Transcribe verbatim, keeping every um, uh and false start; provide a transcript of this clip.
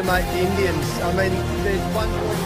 underestimate the Indians. I mean, there's one point